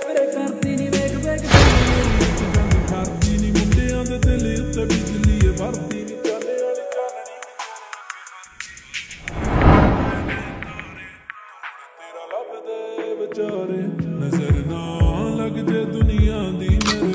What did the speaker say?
ਮੇਰੇ ਕਰਦੀ ਨੀ ਵੇਖ ਵੇਖ ਮੇਰੀ ਇੱਕ ਗੱਲ ਕਰਦੀ ਨੀ ਮੁੰਡਿਆਂ ਦੇ ਦਿਲ ਉੱਤੇ ਬਿਜਲੀ ਵਰਦੀ ਨੀ ਚਾਲੇ ਵਾਲੀ ਚਾਨਣੀ ਤੇਰਾ ਲੱਭਦੇ ਵਿਚਾਰੇ ਨਜ਼ਰ ਨਾ ਲੱਗ ਜੇ ਦੁਨੀਆ ਦੀ ਮੇਰੇ